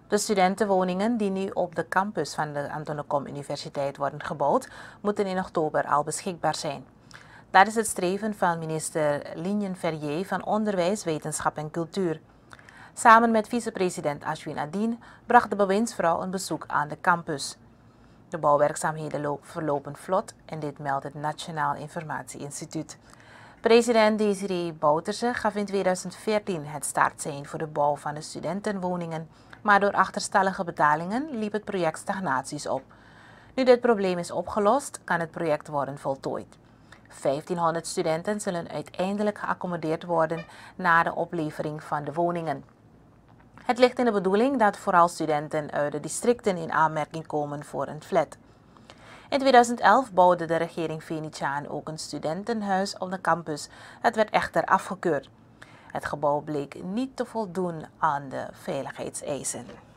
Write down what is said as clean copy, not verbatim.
De studentenwoningen die nu op de campus van de Antonekom Universiteit worden gebouwd, moeten in oktober al beschikbaar zijn. Dat is het streven van minister Linjen Verrier van Onderwijs, Wetenschap en Cultuur. Samen met vicepresident Ashwin Adin bracht de bewindsvrouw een bezoek aan de campus. De bouwwerkzaamheden verlopen vlot en dit meldt het Nationaal Informatie Instituut. President Desiree Bouterse gaf in 2014 het startsein voor de bouw van de studentenwoningen, maar door achterstallige betalingen liep het project stagnaties op. Nu dit probleem is opgelost, kan het project worden voltooid. 1500 studenten zullen uiteindelijk geaccommodeerd worden na de oplevering van de woningen. Het ligt in de bedoeling dat vooral studenten uit de districten in aanmerking komen voor een flat. In 2011 bouwde de regering Venetiaan ook een studentenhuis op de campus. Het werd echter afgekeurd. Het gebouw bleek niet te voldoen aan de veiligheidseisen.